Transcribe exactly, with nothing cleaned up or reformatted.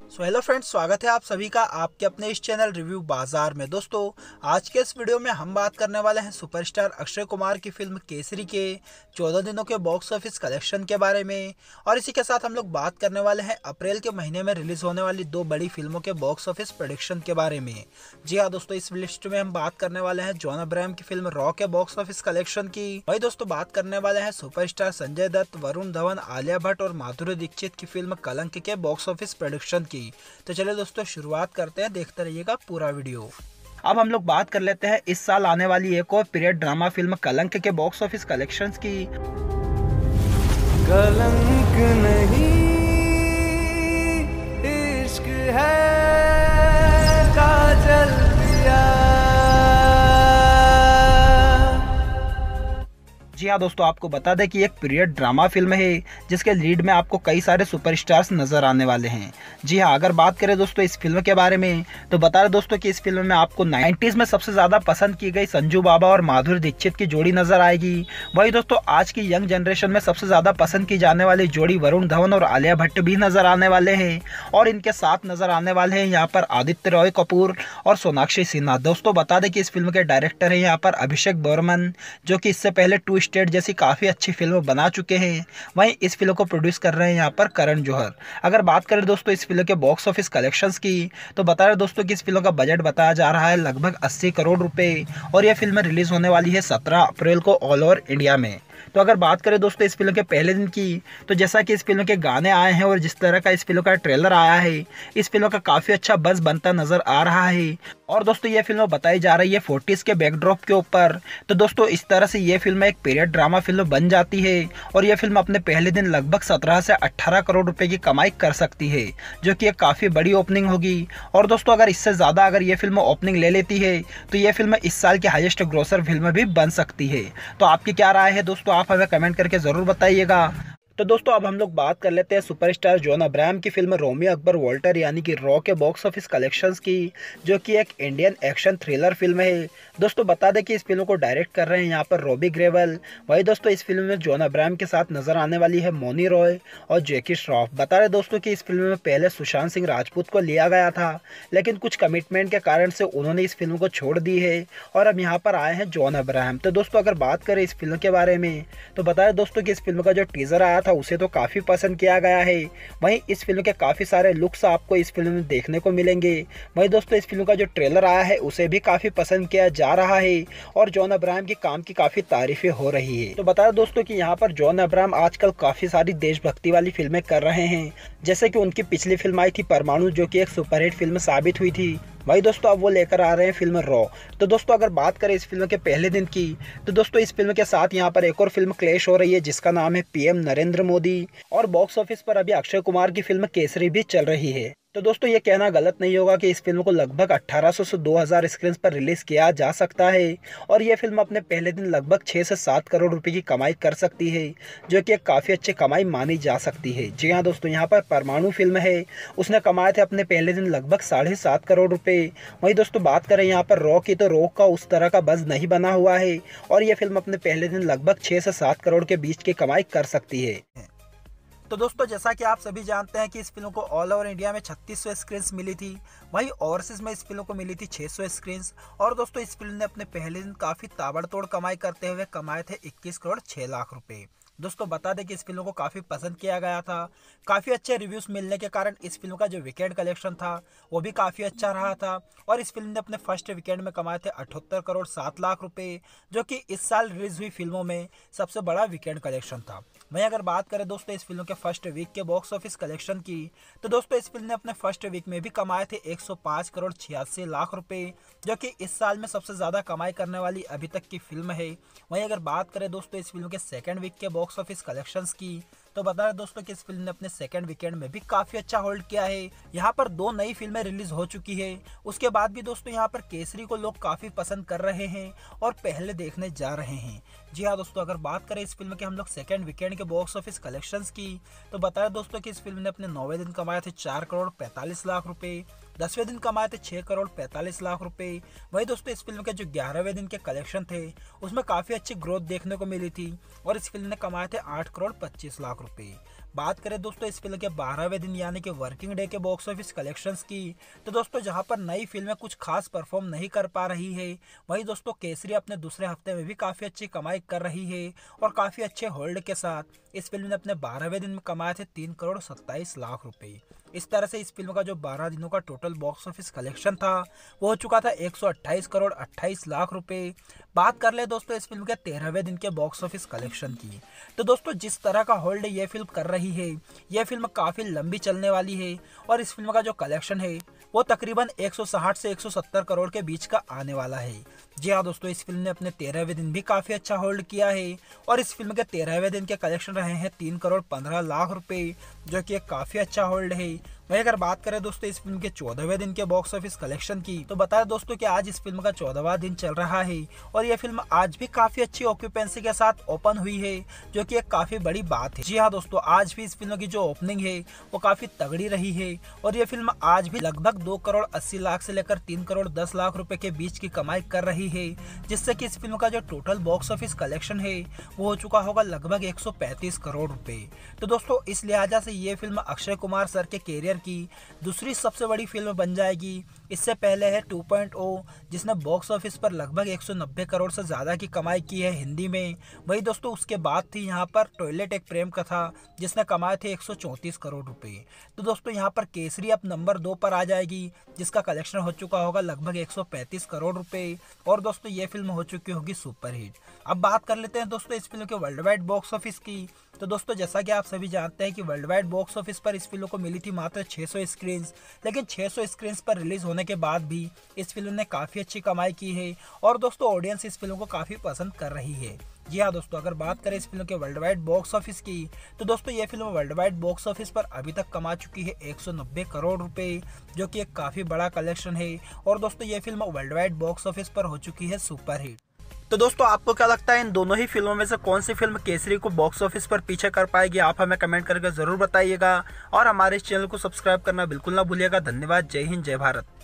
So hello friends, स्वागत है आप सभी का आपके अपने इस चैनल रिव्यू बाजार में। दोस्तों, आज के इस वीडियो में हम बात करने वाले हैं सुपरस्टार अक्षय कुमार की फिल्म केसरी के चौदह दिनों के बॉक्स ऑफिस कलेक्शन के बारे में। और इसी के साथ हम लोग बात करने वाले हैं अप्रैल के महीने में रिलीज होने वाली दो बड़ी फिल्मों के बॉक्स ऑफिस प्रेडिक्शन के बारे में। जी हाँ दोस्तों, इस लिस्ट में हम बात करने वाले हैं जॉन अब्राहम की फिल्म रॉ के बॉक्स ऑफिस कलेक्शन की। वही दोस्तों, बात करने वाले हैं सुपरस्टार संजय दत्त, वरुण धवन, आलिया भट्ट और माधुरी दीक्षित की फिल्म कलंक के बॉक्स ऑफिस प्रेडिक्शन की। तो चलिए दोस्तों, शुरुआत करते हैं, देखते रहिएगा पूरा वीडियो। अब हम लोग बात कर लेते हैं इस साल आने वाली एक और पीरियड ड्रामा फिल्म कलंक के बॉक्स ऑफिस कलेक्शंस की। कलंक नहीं इश्क है काजल दिया। जी हाँ दोस्तों, आपको बता दें कि एक पीरियड ड्रामा फिल्म है जिसके लीड में आपको कई सारे सुपरस्टार्स नजर आने वाले हैं। जी हाँ, अगर बात करें दोस्तों इस फिल्म के बारे में तो बता रहे दोस्तों कि इस फिल्म में आपको नाइन्टीज़ में सबसे ज़्यादा पसंद की गई संजू बाबा और माधुरी दीक्षित की जोड़ी नजर आएगी। वही दोस्तों, आज की यंग जनरेशन में सबसे ज़्यादा पसंद की जाने वाली जोड़ी वरुण धवन और आलिया भट्ट भी नजर आने वाले हैं। और इनके साथ नजर आने वाले हैं यहाँ पर आदित्य रॉय कपूर और सोनाक्षी सिन्हा। दोस्तों बता दें कि इस फिल्म के डायरेक्टर हैं यहाँ पर अभिषेक बर्मन, जो कि इससे पहले टू स्टेट जैसी काफ़ी अच्छी फिल्म बना चुके हैं। वहीं इस फिल्म को प्रोड्यूस कर रहे हैं यहाँ पर करण जौहर। अगर बात करें दोस्तों इस फिल्म के बॉक्स ऑफिस कलेक्शंस की तो बता रहे दोस्तों कि इस फिल्म का बजट बताया जा रहा है लगभग अस्सी करोड़ रुपए और यह फिल्म रिलीज होने वाली है सत्रह अप्रैल को ऑल ओवर इंडिया में। तो अगर बात करें दोस्तों इस फिल्म के पहले दिन की तो जैसा कि इस फिल्म के गाने आए हैं और जिस तरह का इस फिल्म का ट्रेलर आया है, इस फिल्म का काफ़ी अच्छा बज़ बनता नज़र आ रहा है। और दोस्तों ये फिल्म बताई जा रही है फोर्टीज़ के बैकड्रॉप के ऊपर। तो दोस्तों इस तरह से ये फिल्म एक पीरियड ड्रामा फिल्म बन जाती है और यह फिल्म अपने पहले दिन लगभग सत्रह से अट्ठारह करोड़ रुपए की कमाई कर सकती है, जो कि एक काफ़ी बड़ी ओपनिंग होगी। और दोस्तों अगर इससे ज़्यादा अगर ये फिल्म ओपनिंग ले लेती है तो ये फिल्म इस साल की हाईएस्ट ग्रोसर फिल्म भी बन सकती है। तो आपकी क्या राय है दोस्तों, आप हमें कमेंट करके ज़रूर बताइएगा। तो दोस्तों अब हम लोग बात कर लेते हैं सुपरस्टार जॉन अब्राहम की फिल्म रोमियो अकबर वॉल्टर यानी कि रॉ के बॉक्स ऑफिस कलेक्शंस की, जो कि एक इंडियन एक्शन थ्रिलर फिल्म है। दोस्तों बता दें कि इस फिल्म को डायरेक्ट कर रहे हैं यहाँ पर रॉबी ग्रेवल। वही दोस्तों इस फिल्म में जॉन अब्राहम के साथ नजर आने वाली है मोनी रॉय और जैकी श्रॉफ। बता रहे दोस्तों कि इस फिल्म में पहले सुशांत सिंह राजपूत को लिया गया था, लेकिन कुछ कमिटमेंट के कारण से उन्होंने इस फिल्म को छोड़ दी है और अब यहाँ पर आए हैं जॉन अब्राहम। तो दोस्तों अगर बात करें इस फिल्म के बारे में तो बता रहे दोस्तों कि इस फिल्म का जो टीजर आया था उसे तो काफ़ी पसंद किया गया है। वहीं इस फिल्म के काफ़ी सारे लुक्स आपको इस फिल्म में देखने को मिलेंगे। वहीं दोस्तों इस फिल्म का जो ट्रेलर आया है उसे भी काफ़ी पसंद किया जा रहा है और जॉन अब्राहम के काम की काफ़ी तारीफें हो रही है। तो बता दें दोस्तों कि यहाँ पर जॉन अब्राहम आजकल काफ़ी सारी देशभक्ति वाली फिल्में कर रहे हैं, जैसे कि उनकी पिछली फिल्म आई थी परमाणु, जो कि एक सुपरहिट फिल्म साबित हुई थी। वही दोस्तों अब वो लेकर आ रहे हैं फिल्म रॉ। तो दोस्तों अगर बात करें इस फिल्म के पहले दिन की तो दोस्तों इस फिल्म के साथ यहाँ पर एक और फिल्म क्लैश हो रही है जिसका नाम है पीएम नरेंद्र मोदी। और बॉक्स ऑफिस पर अभी अक्षय कुमार की फिल्म केसरी भी चल रही है। तो दोस्तों ये कहना गलत नहीं होगा कि इस फिल्म को लगभग अठारह सौ से दो हज़ार स्क्रीन पर रिलीज किया जा सकता है और ये फिल्म अपने पहले दिन लगभग छः से सात करोड़ रुपए की कमाई कर सकती है, जो कि एक काफ़ी अच्छी कमाई मानी जा सकती है। जी हाँ दोस्तों, यहाँ पर परमाणु फिल्म है, उसने कमाए थे अपने पहले दिन लगभग साढ़े सात करोड़ रुपए। वहीं दोस्तों बात करें यहाँ पर रॉ की तो रॉ का उस तरह का बज़ नहीं बना हुआ है और यह फिल्म अपने पहले दिन लगभग छः से सात करोड़ के बीच की कमाई कर सकती है। तो दोस्तों जैसा कि आप सभी जानते हैं कि इस फिल्म को ऑल ओवर इंडिया में छत्तीस सौ स्क्रीन्स मिली थी, वहीं ओवरसीज में इस फिल्म को मिली थी छह सौ स्क्रीन्स। और दोस्तों इस फिल्म ने अपने पहले दिन काफ़ी ताबड़तोड़ कमाई करते हुए कमाए थे इक्कीस करोड़ छः लाख रुपए। दोस्तों बता दें कि इस फिल्म को काफ़ी पसंद किया गया था। काफ़ी अच्छे रिव्यूज़ मिलने के कारण इस फिल्म का जो वीकेंड कलेक्शन था वो भी काफ़ी अच्छा रहा था और इस फिल्म ने अपने फर्स्ट वीकेंड में कमाए थे अठहत्तर करोड़ सात लाख रुपए, जो कि इस साल रिलीज हुई फिल्मों में सबसे बड़ा वीकेंड कलेक्शन था। वहीं अगर बात करें दोस्तों इस फिल्म के फर्स्ट वीक के बॉक्स ऑफिस कलेक्शन की तो दोस्तों इस फिल्म ने अपने फर्स्ट वीक में भी कमाए थे एक सौ पाँच करोड़ छियासी लाख रुपए, जो कि इस साल में सबसे ज़्यादा कमाई करने वाली अभी तक की फिल्म है। वहीं अगर बात करें दोस्तों इस फिल्म के सेकंड वीक के बॉक्स ऑफिस कलेक्शंस की तो बता रहे दोस्तों कि इस फिल्म ने अपने सेकंड वीकेंड में भी काफ़ी अच्छा होल्ड किया है। यहाँ पर दो नई फिल्में रिलीज हो चुकी है, उसके बाद भी दोस्तों यहाँ पर केसरी को लोग काफ़ी पसंद कर रहे हैं और पहले देखने जा रहे हैं। जी हाँ दोस्तों, अगर बात करें इस फिल्म के हम लोग सेकंड वीकेंड के बॉक्स ऑफिस कलेक्शंस की तो बताया दोस्तों कि इस फिल्म ने अपने नौवे दिन कमाए थे चार करोड़ पैंतालीस लाख रुपए। दसवें दिन कमाए थे छह करोड़ पैंतालीस लाख रुपए। वहीं दोस्तों इस फिल्म के जो ग्यारहवें दिन के कलेक्शन थे उसमें काफ़ी अच्छी ग्रोथ देखने को मिली थी और इस फिल्म ने कमाए थे आठ करोड़ पच्चीस लाख रुपए। बात करें दोस्तों इस फिल्म के बारहवें दिन यानी कि वर्किंग डे के बॉक्स ऑफिस कलेक्शंस की, तो दोस्तों जहां पर नई फिल्में कुछ खास परफॉर्म नहीं कर पा रही है, वहीं दोस्तों केसरी अपने दूसरे हफ्ते में भी काफ़ी अच्छी कमाई कर रही है और काफ़ी अच्छे होल्ड के साथ इस फिल्म ने अपने बारहवें दिन में कमाए थे तीन करोड़ सत्ताईस लाख रुपए। इस तरह से इस फिल्म का जो बारह दिनों का टोटल बॉक्स ऑफिस कलेक्शन था वो हो चुका था एक सौ अट्ठाईस करोड़ अट्ठाईस लाख रुपए। बात कर ले दोस्तों इस फिल्म के तेरहवें दिन के बॉक्स ऑफिस कलेक्शन की, तो दोस्तों जिस तरह का होल्ड ये फिल्म कर रही है, यह फिल्म काफ़ी लंबी चलने वाली है और इस फिल्म का जो कलेक्शन है वो तकरीबन एक सौ साठ से एक सौ सत्तर करोड़ के बीच का आने वाला है। जी हाँ दोस्तों, इस फिल्म ने अपने तेरहवें दिन भी काफ़ी अच्छा होल्ड किया है और इस फिल्म के तेरहवें दिन के कलेक्शन रहे हैं तीन करोड़ पंद्रह लाख रुपए, जो कि एक काफ़ी अच्छा होल्ड है। वहीं अगर बात करें दोस्तों इस फिल्म के चौदहवें दिन के बॉक्स ऑफिस कलेक्शन की, तो बता दें दोस्तों कि आज इस फिल्म का चौदहवां दिन चल रहा है और यह फिल्म आज भी काफ़ी अच्छी ऑक्यूपेंसी के साथ ओपन हुई है, जो कि एक काफ़ी बड़ी बात है। जी हाँ दोस्तों, आज भी इस फिल्म की जो ओपनिंग है वो काफ़ी तगड़ी रही है और यह फिल्म आज भी लगभग दो करोड़ अस्सी लाख से लेकर तीन करोड़ दस लाख रुपए के बीच की कमाई कर रही है, जिससे कि इस फिल्म का जो टोटल बॉक्स ऑफिस कलेक्शन है वो हो चुका होगा लगभग एक सौ पैंतीस करोड़ रुपए। तो दोस्तों इस लिहाजा से ये फिल्म अक्षय कुमार सर के कैरियर की दूसरी सबसे बड़ी फिल्म बन जाएगी। इससे पहले है टू पॉइंट ओ जिसने बॉक्स ऑफिस पर लगभग एक सौ नब्बे करोड़ से ज़्यादा की कमाई की है हिंदी में। वही दोस्तों उसके बाद थी यहाँ पर टॉयलेट एक प्रेम कथा जिसने कमाए थे एक सौ चौंतीस करोड़ रुपए। तो दोस्तों यहाँ पर केसरी अब नंबर दो पर आ जाएगी जिसका कलेक्शन हो चुका होगा लगभग एक सौ पैंतीस करोड़ रुपए और दोस्तों ये फिल्म हो चुकी होगी सुपरहिट। अब बात कर लेते हैं दोस्तों इस फिल्म के वर्ल्ड वाइड बॉक्स ऑफिस की। तो दोस्तों जैसा कि आप सभी जानते हैं कि वर्ल्ड वाइड बॉक्स ऑफिस पर इस फिल्म को मिली थी मात्र छह सौ स्क्रीन्स, लेकिन छह सौ स्क्रीन्स पर रिलीज होने के बाद भी इस फिल्म ने काफ़ी अच्छी कमाई की है और दोस्तों ऑडियंस इस फिल्म को काफ़ी पसंद कर रही है। जी हाँ दोस्तों, अगर बात करें इस फिल्म के वर्ल्ड वाइड बॉक्स ऑफिस की, तो दोस्तों ये film world wide box office पर अभी तक कमा चुकी है एक सौ नब्बे करोड़ रुपए, जो कि एक काफ़ी बड़ा कलेक्शन है और दोस्तों ये film world wide box office पर हो चुकी है सुपरहिट। तो दोस्तों आपको क्या लगता है इन दोनों ही फिल्मों में से कौन सी फिल्म केसरी को बॉक्स ऑफिस पर पीछे कर पाएगी? आप हमें कमेंट करके जरूर बताइएगा और हमारे इस चैनल को सब्सक्राइब करना बिल्कुल ना भूलिएगा। धन्यवाद। जय हिंद, जय भारत।